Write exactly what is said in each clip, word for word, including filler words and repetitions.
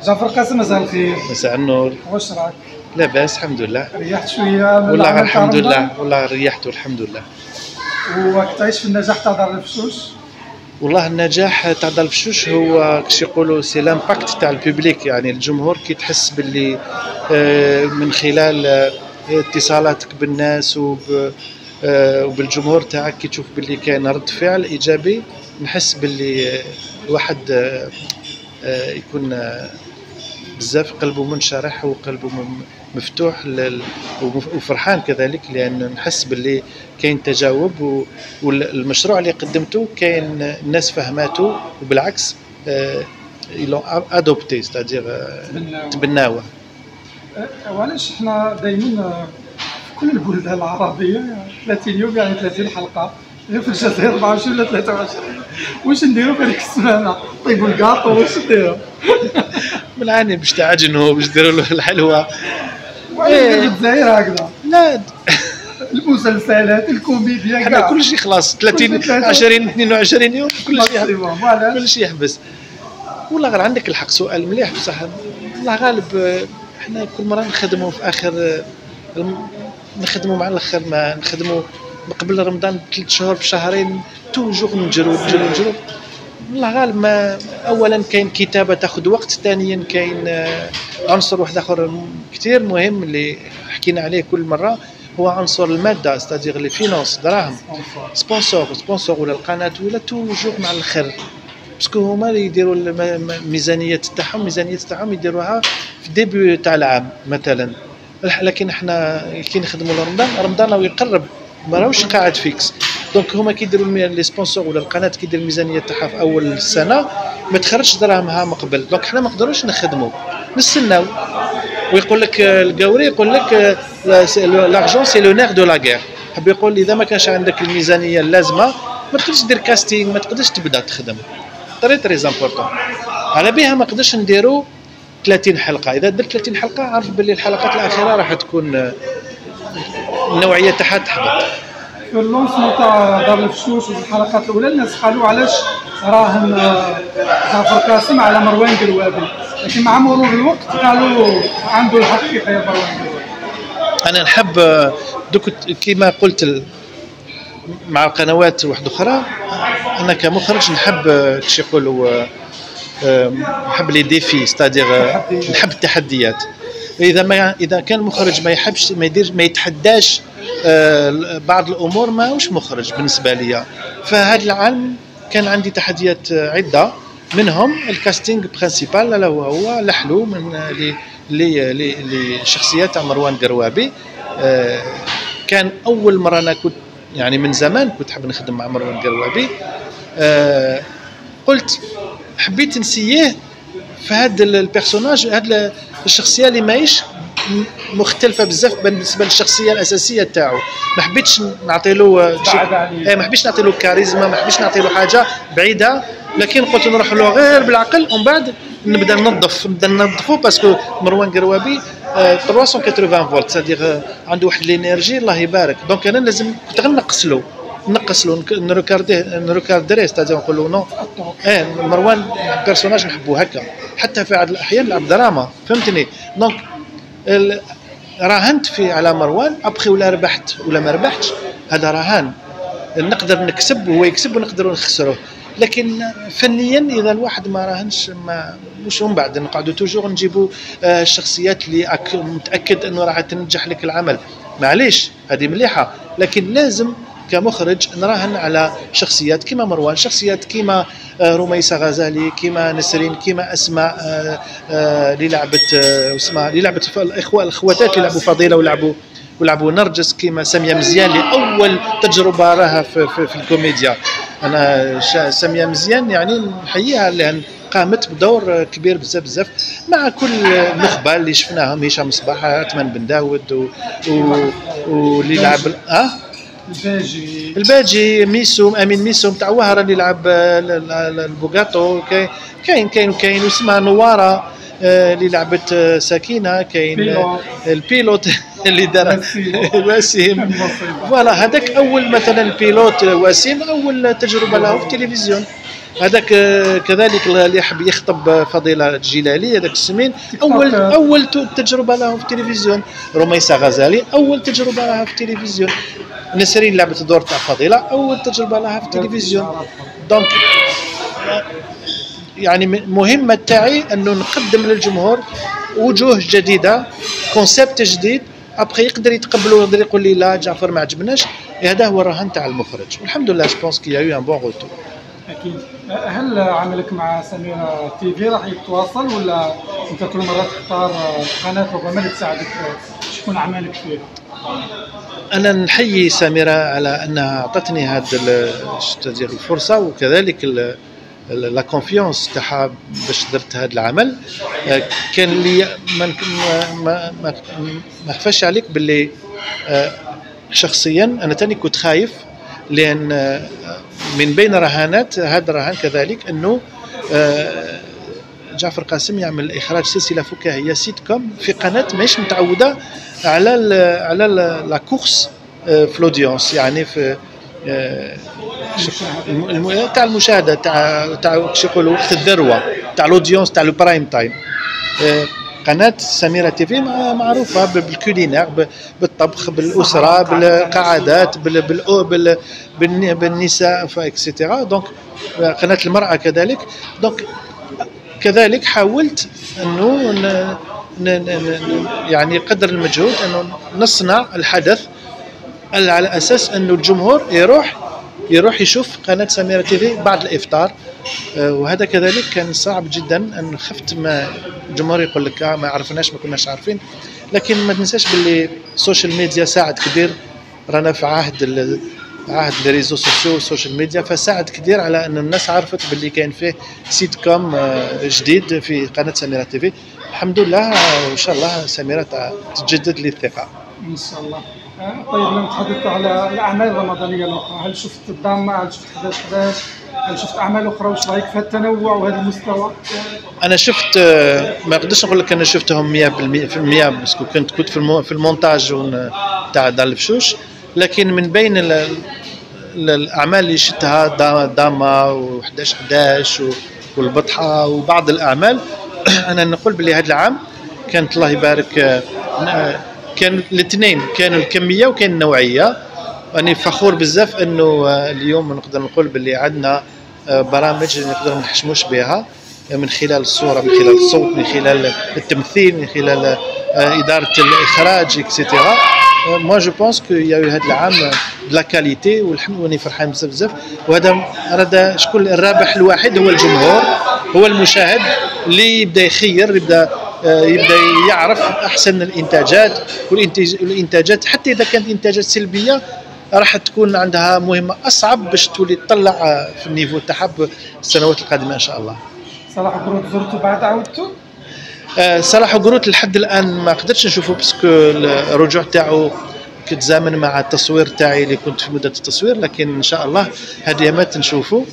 جعفر قاسم مساء الخير. مساء النور. واش راك؟ لاباس الحمد لله. ريحت شويه من والله الحمد لله، والله ريحت والحمد لله. وراك تعيش في النجاح تاع دار الفشوش؟ والله النجاح تاع دار الفشوش هو كش يقولوا سي لامباكت تاع البوبليك، يعني الجمهور كي تحس باللي من خلال اتصالاتك بالناس وبالجمهور تاعك كي تشوف باللي كاين رد فعل ايجابي، نحس باللي الواحد يكون بزاف قلبه منشرح وقلبه مفتوح وفرحان كذلك، لان نحس باللي كاين تجاوب والمشروع اللي قدمته كاين الناس فهماته وبالعكس يلون ادوبتي ستادير تبناوه. وعلاش احنا دائما في كل البلدان العربيه ثلاثين يوم يعني ثلاثين حلقه، غير في الجزائر أربعة وعشرين ولا ثلاثة وعشرين، واش نديروا في هذيك السمانه؟ طيبوا الكاطو واش نديروا؟ بالعاني باش تعجنوا باش ديروا له الحلوى. ايه الجزائر هكذا. لا المسلسلات الكوميديا حنا كل شيء خلاص ثلاثين عشرين اثنين وعشرين يوم كل شيء كل شيء يحبس. والله غير عندك الحق، سؤال مليح بصح والله غالب احنا كل مره نخدموا في اخر نخدموا مع الاخر، ما نخدموا قبل رمضان ثلاث شهور بشهرين توجور نجرو نجرو نجرو. والله غالب ما اولا كاين كتابه تاخذ وقت، ثانيا كاين عنصر واحد اخر كثير مهم اللي حكينا عليه كل مره، هو عنصر الماده، ستادير لي فينانس، دراهم، سبونسور سبونسور ولا القناه ولا توجور مع الاخر، باسكو هما اللي يديروا الميزانيات تاعهم الميزانيات تاعهم يديروها في ديبي تاع العام مثلا. لكن احنا كي نخدموا لرمضان رمضان راهو يقرب، ما راهوش قاعد فيكس، دونك هما كيديروا لي سبونسور ولا القناه كيدير الميزانيه تاعها في اول السنه ما تخرجش دراهمها من قبل، دونك حنا ما نقدروش نخدموا، نستناو. ويقول لك القاوري يقول لك لارجون سي لو نير دو لا غير، حب يقول اذا ما كانش عندك الميزانيه اللازمه ما تقدرش دير كاستينغ، ما تقدرش تبدا تخدم. تري تري امبورطون. على بها ما نقدرش نديروا ثلاثين حلقه، اذا درت ثلاثين حلقه عارف باللي الحلقات الاخيره راح تكون النوعيه تاعها تحبط. في اللونسمون تاع دار الفشوش وفي الحلقات الاولى الناس قالوا علاش راهن جعفر قاسم على مروان قروابي، لكن مع مرور الوقت قالوا عنده الحق في مروان قروابي. انا نحب دوك كيما قلت مع قنوات واحده اخرى، انا كمخرج نحب كش يقولوا نحب لي ديفي، ستادير نحب التحديات. اذا ما اذا كان مخرج ما يحبش ما يدير ما يتحداش بعض الامور ما هوش مخرج بالنسبه لي. فهذا العام كان عندي تحديات عده، منهم الكاستينغ برينسيبال اللي هو هو لحلو من لي لي لشخصيات تاع مروان قروابي. كان اول مره انا كنت يعني من زمان كنت حاب نخدم مع مروان قروابي، قلت حبيت نسيه في هذا البيرسوناج، هذا الشخصيه اللي ماهيش مختلفه بزاف بالنسبه للشخصيه الاساسيه تاعو. ما حبيتش نعطي له ايه ما حبيتش نعطي له كاريزما، ما حبيتش نعطي له حاجه بعيده، لكن قلت نروح له غير بالعقل ومن بعد نبدا ننظف نبدا ننظفو، باسكو مروان قروابي ثلاثمية وثمانين فولت، سادير عنده واحد الانرجي الله يبارك. دونك انا لازم كنت غنقص له نقص له نركارديه نركاردري، ستادير نقول له نو ايه مروان بيرسوناج نحبو هكا، حتى في بعض الاحيان لعب دراما، فهمتني. دونك راهنت في على مروان، ابخي ولا ربحت ولا ما ربحتش هذا رهان، نقدر نكسب وهو يكسب ونقدروا نخسروه، لكن فنيا اذا الواحد ما راهنش ما مش من بعد نقعدوا توجور نجيبوا الشخصيات اللي متاكد انه راح تنجح لك العمل. معليش هذه مليحه، لكن لازم كمخرج نراهن على شخصيات كيما مروان، شخصيات كيما رميسة غزالي، كيما نسرين، كيما اسماء اللي لعبت اسمها اللي لعبت الاخوه الاخواتات اللي لعبوا فضيله ولعبوا ولعبوا نرجس، كيما ساميه مزيان اللي اول تجربه راها في, في, في الكوميديا. انا ساميه مزيان يعني نحييها لان قامت بدور كبير بزاف بزاف مع كل النخبه اللي شفناهم، هشام صباح، عثمان بن داود واللي لعب اه الباجي الباجي ميسوم امين ميسوم تاع وهره اللي لعب البوغاتو، كاين كاين كاين واسمها نواره اللي لعبت سكينه، كاين البيلوت اللي دار وسيم. فوالا هذاك اول مثلا البيلوت وسيم اول تجربه له في التلفزيون. هذاك كذلك اللي يحب يخطب فضيله الجلالي هذاك السمين اول اول تجربه له في التلفزيون. رميسه غزالي اول تجربه لها في التلفزيون. نسرين لعبت دور تاع فضيله اول تجربه لها في التلفزيون. دونك يعني مهمه تاعي انه نقدم للجمهور وجوه جديده، كونسيبت جديد، ابخي يقدر يتقبلوا يقدر يقول لي لا جعفر ما عجبناش. هذا هو الرهان تاع المخرج، والحمد لله جو بونس كي يو ان بون روتور. اكيد. هل عملك مع سميرة تي في راح يتواصل، ولا انت كل مره تختار قناه ربما اللي تساعدك تكون اعمالك فيها؟ انا نحيي سميرة على انها اعطتني هذه الفرصه، وكذلك لا كونفيونس تاعها باش درت هذا العمل. كان لي ما ما ما ما خفاش عليك باللي شخصيا انا تاني كنت خايف، لان من بين رهانات هذا الرهان كذلك انه جعفر قاسم يعمل اخراج سلسله فكاهيه سيت كوم في قناه ماهيش متعوده على ال على لا كورس في لوديونس، يعني في تاع المشاهده تاع تاع كيش يقولوا وقت الذروه تاع لوديونس تاع البرايم تايم. قناه سميرة تي في معروفه بالكولينير، بالطبخ، بالاسره، بالقعدات، بالنساء اكسيتيرا. دونك قناه المراه كذلك. دونك كذلك حاولت انه يعني قدر المجهود انه نصنع الحدث على اساس انه الجمهور يروح يروح يشوف قناه سميرة تي في بعد الافطار. وهذا كذلك كان صعب جدا، ان خفت ما الجمهور يقول لك ما عرفناش ما كناش عارفين. لكن ما تنساش باللي السوشيال ميديا ساعد كبير، رانا في عهد عهد الريزو سوسيو والسوشيال ميديا، فساعد كثير على ان الناس عرفت باللي كاين فيه سيت كوم جديد في قناه سميرة تي في. الحمد لله، وان شاء الله سميرة تتجدد لي الثقه ان شاء الله. طيب لما تحدثت على الاعمال الرمضانيه الاخرى، هل شفت الدراما، هل شفت احداش احداش، هل شفت اعمال اخرى؟ واش رايك في التنوع وهذا المستوى؟ انا شفت، ما نقدرش نقول لك انا شفتهم مية بالمية باسكو كنت كنت في في المونتاج تاع دار الفشوش، لكن من بين الاعمال اللي شفتها داما وحداش حداش والبطحه وبعض الاعمال انا نقول باللي هذا العام كانت الله يبارك كان الاثنين، كانوا الكميه وكان النوعيه. أنا فخور بزاف انه اليوم نقدر نقول باللي عندنا برامج نقدر ما نحشموش بها، من خلال الصوره، من خلال الصوت، من خلال التمثيل، من خلال اداره الاخراج اكسيتيرا. موا جو بونس كو يا هذا العام لا كاليتي، والحمد لله فرحان بزاف بزاف. وهذا هذا شكون الرابح الواحد؟ هو الجمهور، هو المشاهد اللي يبدا يخير، يبدا يبدا يعرف احسن الانتاجات والانتاجات، حتى اذا كانت انتاجات سلبيه راح تكون عندها مهمه اصعب باش تولي تطلع في النيفو تاعها السنوات القادمه ان شاء الله. صلاح قروت زرتو بعد عودتو؟ أه صلاح قروت لحد الان ما قدرتش نشوفه باسكو الرجوع تاعو كتزامن مع التصوير تاعي اللي كنت في مده التصوير، لكن ان شاء الله هذه ايامات نشوفه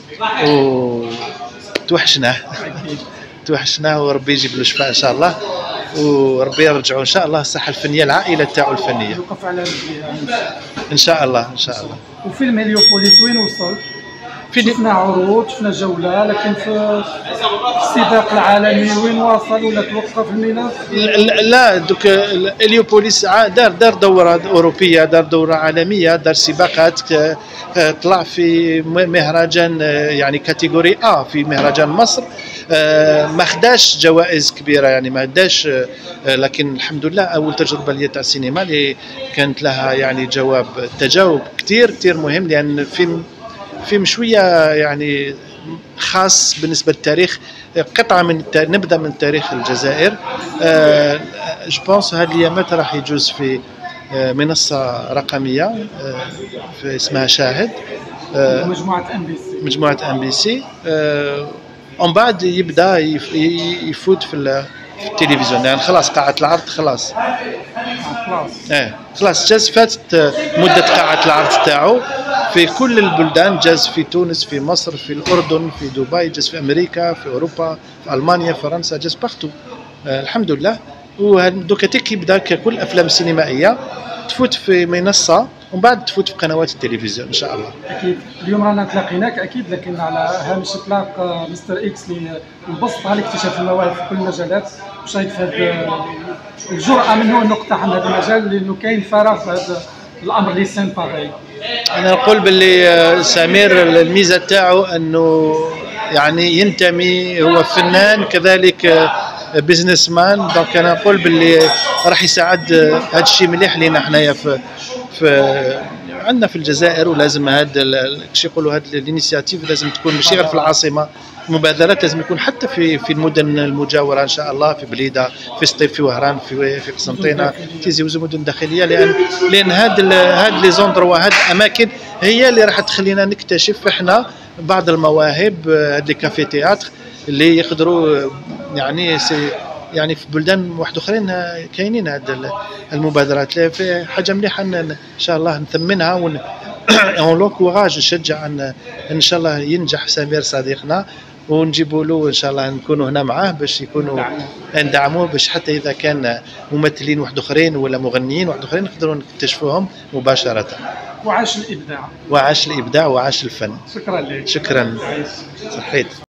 وتوحشناه توحشناه وربي يجيب له شفاء ان شاء الله، وربي يرجعوا ان شاء الله الصحه الفنيه العائله تاعو الفنيه. يوقف على رجليها ان شاء الله ان شاء الله. وفيلم هليوبوليس وين وصل؟ شفنا عروض، شفنا جوله، لكن في السباق العالمي وين واصل ولا توقف الملف؟ لا دوك هليوبوليس دار دار دوره اوروبيه، دار دوره عالميه، دار سباقات، طلع في مهرجان يعني كاتيجوري ا في مهرجان مصر، ما خداش جوائز كبيره يعني ما خداش، لكن الحمد لله اول تجربه لي تاع السينما اللي كانت لها يعني جواب تجاوب كثير كثير مهم، لان فيلم فيلم شويه يعني خاص بالنسبه للتاريخ، قطعه من نبذه من تاريخ الجزائر. أه جو بونس هذه الايامات راح يجوز في منصه رقميه أه في اسمها شاهد، أه مجموعه ام بي سي مجموعه ام بي سي أه ومن بعد يبدا يفوت في التلفزيون، يعني خلاص قاعه العرض خلاص خلاص اه خلاص جاز فاتت مده قاعه العرض تاعو في كل البلدان، جاز في تونس، في مصر، في الاردن، في دبي، جاز في امريكا، في اوروبا، في المانيا، فرنسا، جاز باختو. آه الحمد لله. ودوكا تيك يبدا ككل افلام سينمائيه تفوت في منصه ومن بعد تفوت في قنوات التلفزيون ان شاء الله. اكيد اليوم رانا تلاقيناك اكيد، لكن على هامش اطلاق مستر اكس للبسط على اكتشاف المواهب في كل المجالات. واش رايك في هذه الجرأه منه انه اقتحم هذا المجال، لانه كاين فراغ في هذا الامر اللي سان باغي؟ انا نقول باللي سمير الميزه تاعو انه يعني ينتمي، هو فنان كذلك بزنس مان، دونك انا نقول باللي راح يساعد. هذا الشيء مليح لينا حنايا في في عندنا في الجزائر، ولازم هذا كيش يقولوا هذا الانيشيتيف لازم تكون ماشي غير في العاصمه، مبادرات لازم يكون حتى في في المدن المجاوره ان شاء الله، في بليده، في سطيف، في وهران، في في قسنطينه، تيزي وزو مدن داخليه، لان لان هاد هاد لي زوندروا هاد الاماكن هي اللي راح تخلينا نكتشف احنا بعض المواهب. هاد لي كافي تياتر اللي يقدروا يعني سي يعني في بلدان واحد اخرين كاينين هاد المبادرات، في حاجه مليحه ان شاء الله نثمنها ون اون لوكوراج، نشجع ان ان شاء الله ينجح سمير صديقنا، ونجيبوا له ان شاء الله نكونوا هنا معاه باش يكونوا ندعموه، باش حتى اذا كان ممثلين واحد اخرين ولا مغنيين واحد اخرين نقدروا نكتشفوهم مباشره. وعاش الابداع وعاش الابداع وعاش الفن. شكرا لك. شكرا. صحيت.